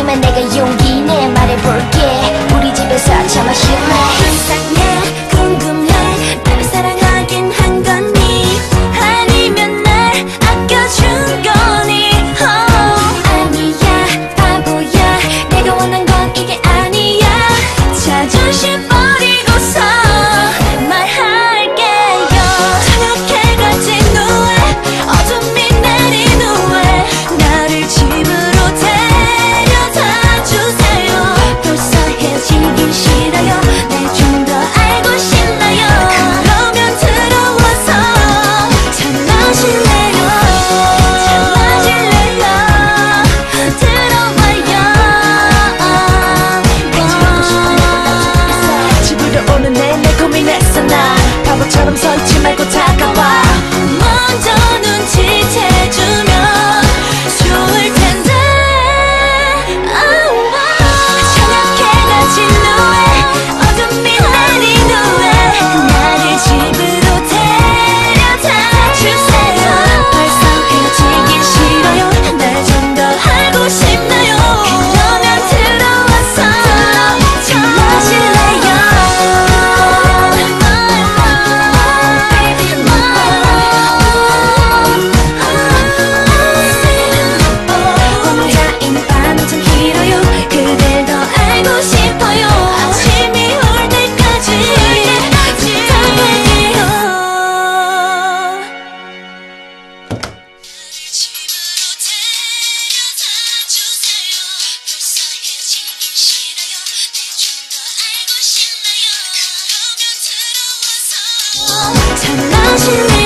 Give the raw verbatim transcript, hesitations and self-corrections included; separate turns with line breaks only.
하지만 내가 용기 내 말해볼게. 우리 집에서 차 마실래? 항상 내 궁금해. 나를 사랑하긴 한 거니 아니면 날 아껴준 거니? oh. 아니야 바보야, 내가 원한 건 이게 아니야. 자존심 버리고서 말할게요. 저녁 해가 진 후에 어둠이 내린 후에 나를 집으로 데려다 주세요. 벌써 헤어지긴 싫어요. 날 좀 더 알고 싶나요? 그러면 들어와서 차 마실래요? 차 마실래요? 들어와요. 집으로 오는 내내 고민했어. 나 바보처럼 서 있지 말고 다가와. 먼저 눈치채주면 좋을 텐데. 저녁 해가 진 후에 어둠이 내린 후에 나를 집으로 데려다 주세요. 벌써 헤어지긴 싫어요. 날 좀 더 알고 싶나요? 그러면 들어와서 차 마실래요? 혼자인 밤은 참 길어요. 그댈 더 알고 싶어요. 아침이 올 때까지 부탁할게요. 집으로 데려다 주세요. 벌써 헤어지긴 싫어요. 날 좀 더 알고 싶나요? 그러면 들어와서 차 마실래요?